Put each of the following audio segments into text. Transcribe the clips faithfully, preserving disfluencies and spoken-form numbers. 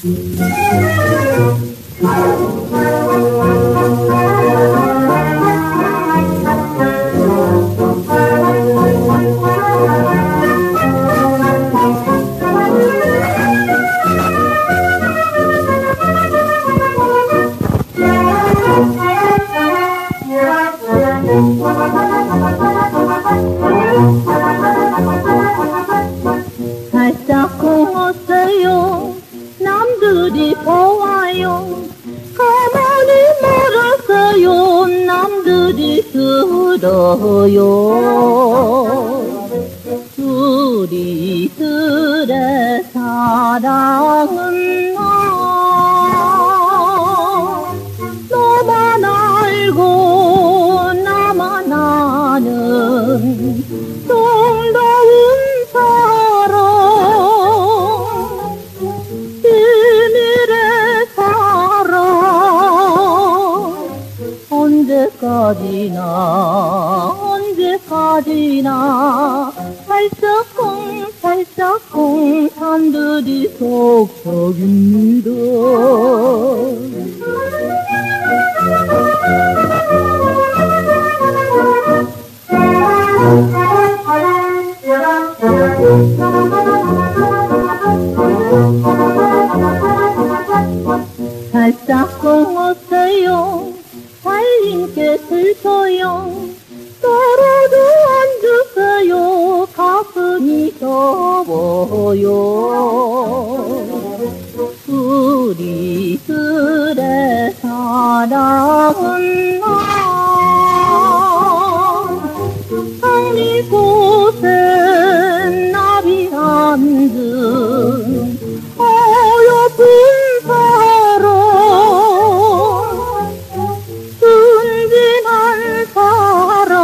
살짝 걷어요. 남들이 보아요. 가만히 말았어요. 남들이 들어요. 우리들의 사랑은 나 너만 알고 나만 아는 정다운 사랑, 비밀의 사랑. 언제까지나 언제까지나 살짝쿵 살짝쿵 산들이 속삭입니다. 살짝쿵 어때요? 달님께 슬퍼요. 떨어져 앉으세요. 가슴이 더워요. 우리들의 사랑은 나 한 이곳에 나비 앉은 어여쁜 사랑, 순진한 사랑.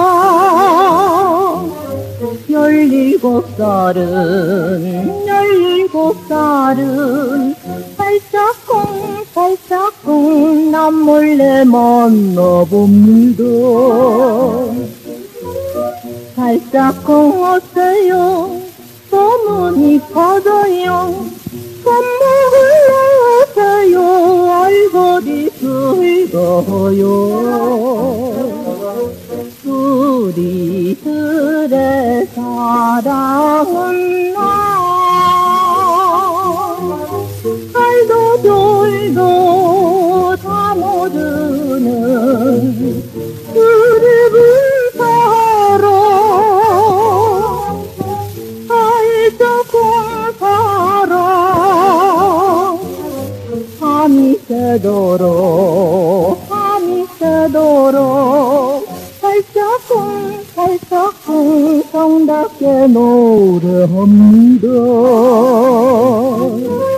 열일곱 살은 열일곱 살은 살짝쿵 살짝쿵 남몰래 만나봅니다. 살짝쿵 어때요? 소문이 퍼져요. 손목을 놓으세요. 얼굴이 붉어요. 우리들의 사랑은 나 알도 졸도 다 모르는 그리운 사랑. 살짝쿵 사랑. 밤이 새도록 밤이 새도록 살짝쿵 살짝쿵 정답게 노래합니다.